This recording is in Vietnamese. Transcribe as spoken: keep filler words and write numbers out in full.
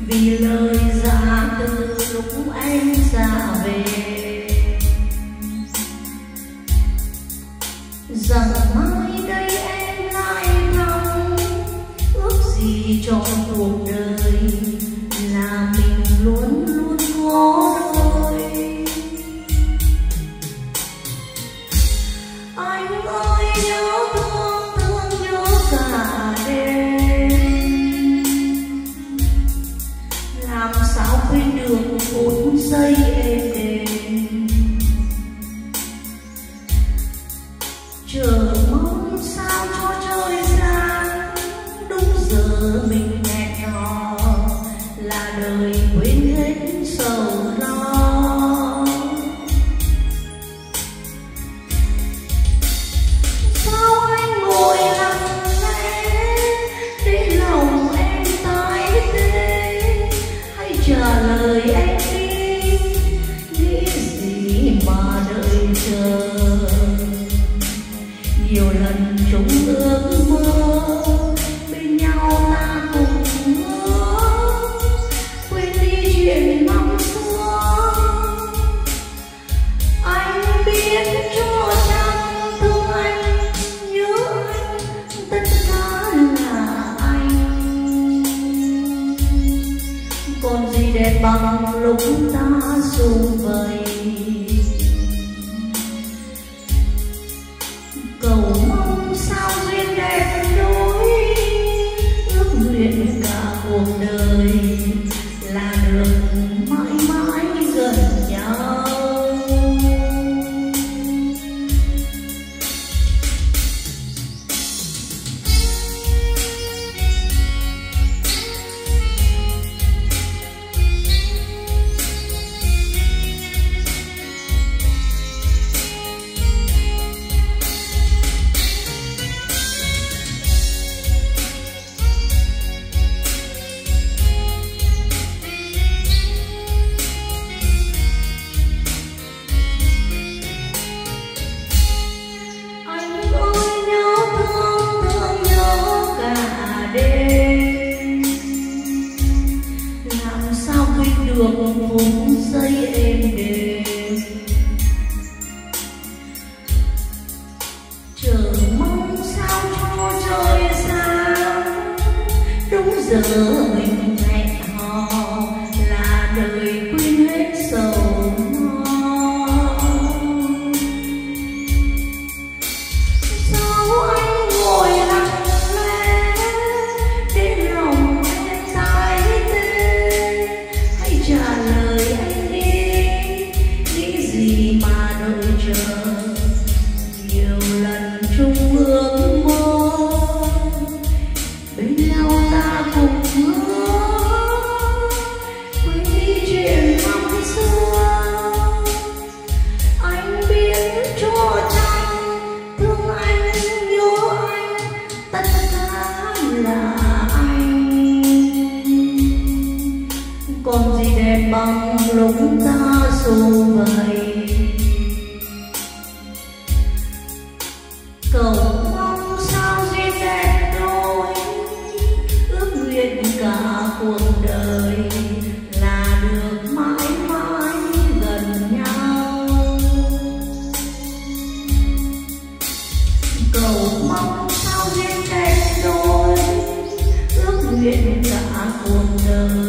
vì lời dạ từ lúc anh ra về rằng mai đây em lại thăm ước gì trong cuộc đời là mình luôn luôn có đôi. Anh ơi nhớ thương thương nhớ cả đêm, làm sao quên được phút giây êm đềm, chờ mong sao cho trời sáng đúng giờ mình hẹn hò là đời quên hết sầu lo. Sao anh ngồi lặng lẽ để lòng em tái tê, hãy trả lời anh đi, nghĩ gì mà đợi chờ. Nhiều lần chúng ước mơ bên nhau ta cùng ngỡ, quên đi chuyện năm xưa. Anh biết cho chăng thương anh nhớ anh, tất cả là anh. Còn gì đẹp bằng lúc ta sum vầy, cầu mong sao duyên đẹp đôi, ước nguyện cả cuộc đời là được mãi mãi gần nhau. Được phút giây êm đềm, chờ mong sao cho trời sáng đúng giờ mình hẹn hò là đời quên hết sầu lo. Sao anh ngồi lặng lẽ để lòng em tái tê, trả lời anh đi, nghĩ gì mà đợi chờ. Nhiều lần chung ước mơ bên nhau ta cùng ngỡ, quên đi chuyện năm xưa. Anh biết cho chăng thương anh nhớ anh, tất cả là anh. Còn gì đẹp bằng lúc ta sum vầy, cầu mong sao duyên đẹp đôi, ước nguyện cả cuộc đời là được mãi mãi gần nhau. Cầu mong sao duyên đẹp đôi, ước nguyện cả cuộc đời